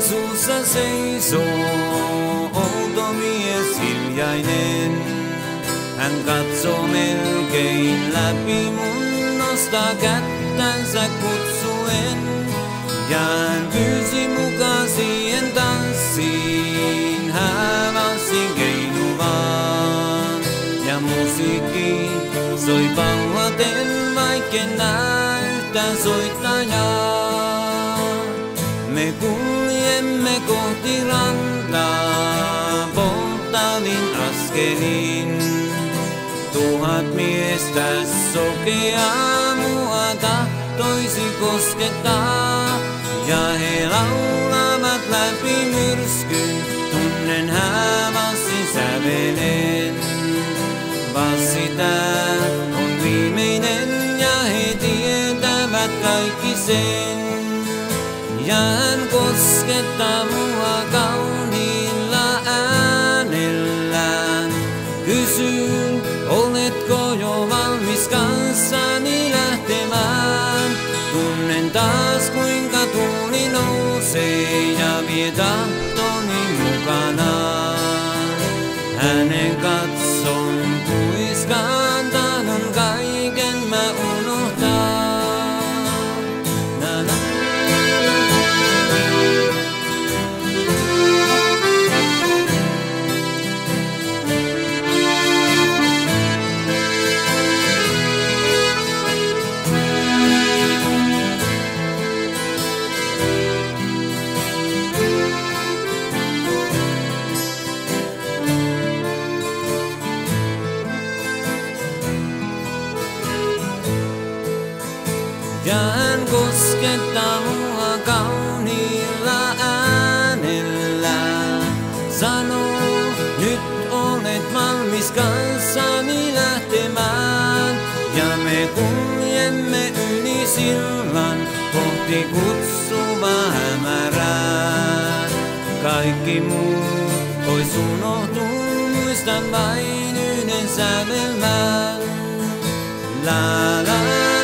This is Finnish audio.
Suussa seisoo outo mies hiljainen. Hän katsoo melkein läpi mun, nostaa kättänsä kutsuen. Ja hän pyysi mukaan siihen tanssiin, häävalssin keinuvaan. Ja musiikki soi pauhaten, vaikken näe yhtään soittajaa. Me kuljemme kohti rantaa, polttavin askelin. 1000 miestä sokeaa mua tahtoisi koskettaa. Ja he laulavat läpi myrskyn, tunnen häävalssin sävelen. Valssi tää on viimeinen ja he tietävät kaikki sen. Ja hän koskettaa mua kauniilla äänellään. Kysyn, oletko jo valmis kanssani lähtemään? Tunnen taas kuinka tuuli nousee ja vie tahtoni mukanaan. Hänen katson kuiskaan, tahdon kaiken mä unohtaa. Ja hän koskettaa mua kauniilla äänellä. Sanoo, nyt olet valmis kanssani lähtemään. Ja me kuljemme yli sillan kohti kutsuvaa hämärää. Kaikki muu pois unohtuu, muistan vain yhden sävelmän. La la.